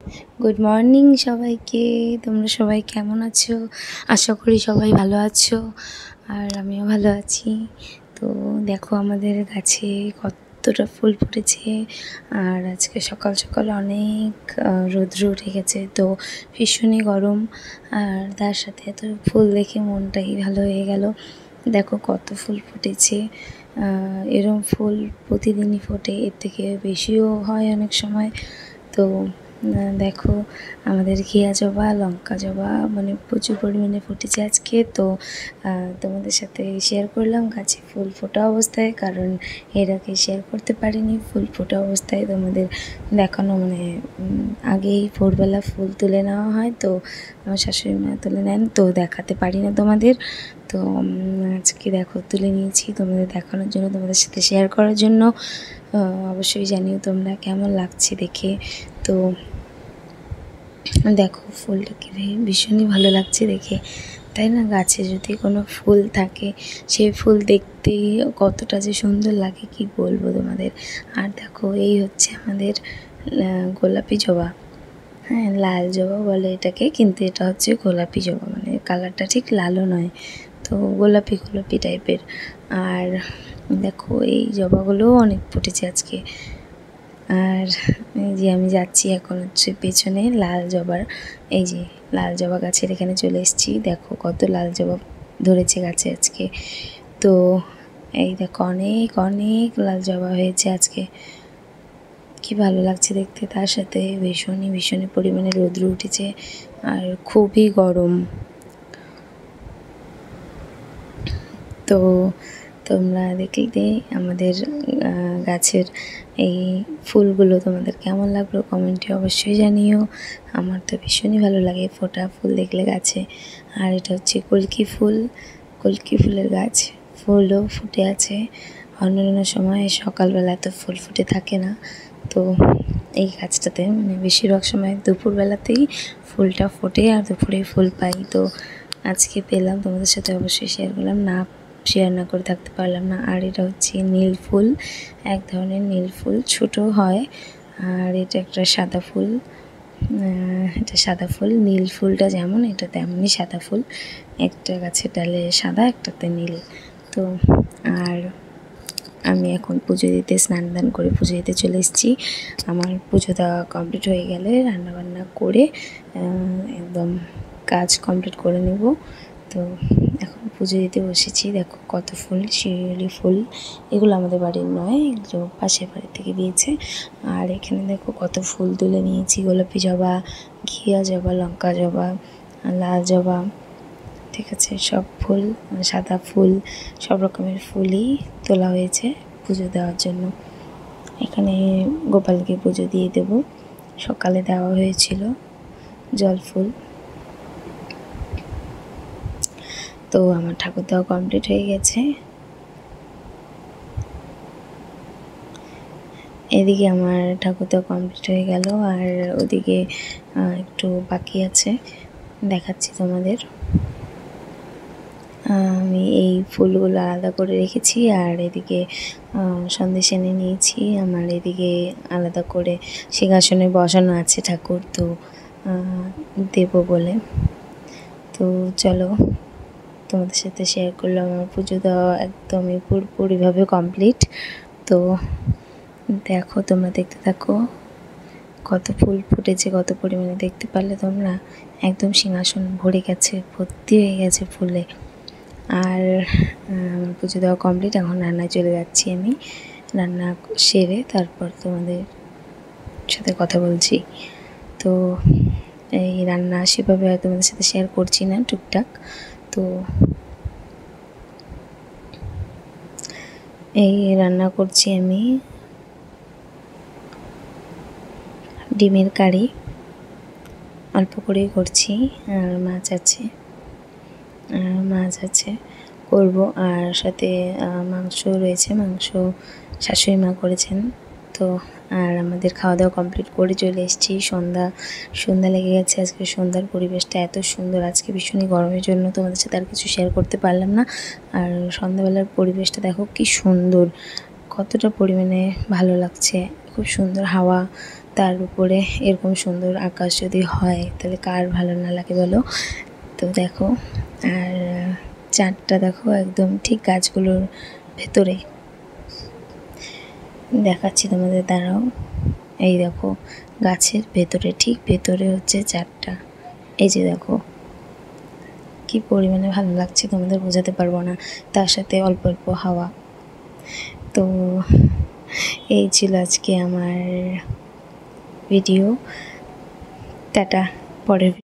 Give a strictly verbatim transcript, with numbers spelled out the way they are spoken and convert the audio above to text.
Good morning সবাইকে। তোমরা সবাই কেমন আছো? আশা করি সবাই ভালো আছো, আর আমিও ভালো আছি। তো দেখো আমাদের গাছে কতটা ফুল ফুটেছে, আর আজকে সকাল সকাল অনেক রৌদ্র উঠে গেছে, তো ভীষণই গরম। আর তার সাথে এত ফুল দেখে মনটাই ভালো হয়ে গেল। দেখো কত ফুল ফুটেছে। এরম ফুল প্রতিদিনই ফোটে, এর থেকে বেশিও হয় অনেক সময়। তো দেখো আমাদের ঘিয়া জবা, লঙ্কা জবা মানে প্রচুর পরিমাণে ফুটেছে আজকে। তো তোমাদের সাথে শেয়ার করলাম গাছে ফুল ফোটা অবস্থায়, কারণ এর আগে শেয়ার করতে পারিনি ফুল ফোটা অবস্থায় তোমাদের দেখানো। মানে আগেই ভোরবেলা ফুল তুলে নেওয়া হয়, তো আমার শাশুড়ি মা তুলে নেন, তো দেখাতে পারি না তোমাদের। তো আজকে দেখো তুলে নিয়েছি তোমাদের দেখানোর জন্য, তোমাদের সাথে শেয়ার করার জন্য। অবশ্যই জানিও তোমরা কেমন লাগছে দেখে। তো দেখো ফুলটাকে ভীষণই ভালো লাগছে দেখে, তাই না? গাছে যদি কোনো ফুল থাকে, সেই ফুল দেখতেই কতটা যে সুন্দর লাগে কি বলবো তোমাদের। আর দেখো এই হচ্ছে আমাদের গোলাপি জবা, হ্যাঁ লাল জবা বলে এটাকে, কিন্তু এটা হচ্ছে গোলাপি জবা, মানে কালারটা ঠিক লালও নয়, তো গোলাপি গোলাপি টাইপের। আর দেখো এই জবাগুলোও অনেক ফুটেছে আজকে। আর এই যে আমি যাচ্ছি এখন হচ্ছে পেছনে লাল জবার, এই যে লাল জবা গাছের এখানে চলে এসেছি। দেখো কত লাল জবা ধরেছে গাছে আজকে। তো এই দেখো অনেক অনেক লাল জবা হয়েছে আজকে, কি ভালো লাগছে দেখতে। তার সাথে ভীষণই ভীষণই পরিমাণে রৌদ্র উঠেছে, আর খুবই গরম। তো তোমরা দেখলে আমাদের গাছের এই ফুলগুলো তোমাদের কেমন লাগলো কমেন্টে অবশ্যই জানিও। আমার তো ভীষণই ভালো লাগে ফোটা ফুল দেখলে গাছে। আর এটা হচ্ছে কলকি ফুল, কলকি ফুলের গাছ, ফুলও ফুটে আছে। অন্যান্য সময় সকালবেলা তো ফুল ফুটে থাকে না, তো এই গাছটাতে মানে বেশিরভাগ সময় দুপুরবেলাতেই ফুলটা ফোটে, আর দুপুরেই ফুল পাই। তো আজকে পেলাম, তোমাদের সাথে অবশ্যই শেয়ার করলাম, না শেয়ার না করে থাকতে পারলাম না। আর এটা হচ্ছে নীল ফুল, এক ধরনের নীল ফুল, ছোটো হয়। আর এটা একটা সাদা ফুল, এটা সাদা ফুল। নীল ফুলটা যেমন এটা তেমনই সাদা ফুল, একটা গাছের ডালে সাদা, একটাতে নীল। তো আর আমি এখন পুজো দিতে, স্নান দান করে পুজো দিতে চলে এসেছি। আমার পুজো দেওয়া কমপ্লিট হয়ে গেলে রান্নাবান্না করে একদম কাজ কমপ্লিট করে নেব। তো এখন পুজো দিতে বসেছি। দেখো কত ফুল, শিউলি ফুল, এগুলো আমাদের বাড়ির নয়, এগুলো পাশের বাড়ি থেকে দিয়েছে। আর এখানে দেখো কত ফুল তুলে নিয়েছি, গোলাপি জবা, ঘিয়া জবা, লঙ্কা জবা, লাল জবা, ঠিক আছে, সব ফুল, সাদা ফুল, সব রকমের ফুলই তোলা হয়েছে পুজো দেওয়ার জন্য। এখানে গোপালকে পুজো দিয়ে দেব, সকালে দেওয়া হয়েছিল জল ফুল। তো আমার ঠাকুর দেওয়া কমপ্লিট হয়ে গেছে। এদিকে আমার ঠাকুর দেওয়া কমপ্লিট হয়ে গেল, আর ওদিকে একটু বাকি আছে, দেখাচ্ছি তোমাদের। আমি এই ফুলগুলো আলাদা করে রেখেছি, আর এদিকে সন্দেশ এনে নিয়েছি। আমার এদিকে আলাদা করে সিংহাসনে বসানো আছে ঠাকুর, তো দেব বলে। তো চলো তোমাদের সাথে শেয়ার করলাম আমার পুজো দেওয়া একদমই পুরোপুরিভাবে কমপ্লিট। তো দেখো তোমরা দেখতে থাকো কত ফুল ফুটেছে, কত পরিমাণে দেখতে পারলে তোমরা, একদম সিংহাসন ভরে গেছে, ভর্তি হয়ে গেছে ফুলে। আর আমার পুজো দেওয়া কমপ্লিট, এখন রান্নায় চলে যাচ্ছি আমি। রান্না সেরে তারপর তোমাদের সাথে কথা বলছি। তো এই রান্না সেভাবে আর তোমাদের সাথে শেয়ার করছি না, টুকটাক। তো এই রান্না করছি আমি ডিমের কারি, অল্প করেই করছি। আর মাছ আছে, আর মাছ আছে করবো, আর সাথে মাংস রয়েছে, মাংস শাশুড়ি মা করেছেন। তো আর আমাদের খাওয়া দাওয়া কমপ্লিট করে চলে এসেছি। সন্ধ্যা সন্ধ্যা লেগে গেছে। আজকে সন্ধ্যার পরিবেশটা এত সুন্দর, আজকে ভীষণই গরমের জন্য তোমাদের সাথে আর কিছু শেয়ার করতে পারলাম না। আর সন্ধ্যাবেলার পরিবেশটা দেখো কি সুন্দর, কতটা পরিমাণে ভালো লাগছে, খুব সুন্দর হাওয়া, তার উপরে এরকম সুন্দর আকাশ যদি হয় তাহলে কার ভালো না লাগে বলো। তো দেখো, আর চাঁদটা দেখো একদম ঠিক গাছগুলোর ভেতরে। দেখাচ্ছি তোমাদের, দাঁড়াও। এই দেখো গাছের ভেতরে, ঠিক ভেতরে হচ্ছে চাঁদটা। এই যে দেখো কি পরিমাণে ভালো লাগছে তোমাদের বোঝাতে পারবো না, তার সাথে অল্প অল্প হাওয়া। তো এই ছিল আজকে আমার ভিডিও। টাটা, পরের